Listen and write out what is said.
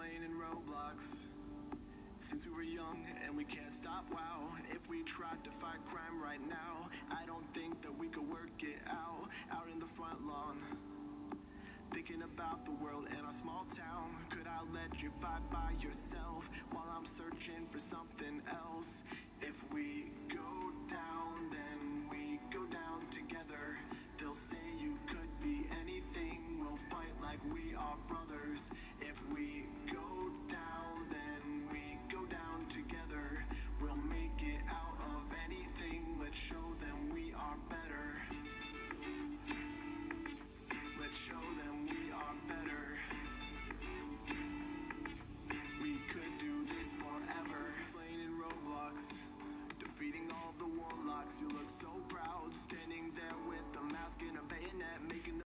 playing in Roblox since we were young and we can't stop. Wow, if we tried to fight crime right now, I don't think that we could work it out. Out in the front lawn, thinking about the world and our small town. Could I let you fight by yourself while I'm searching for something else? If we go down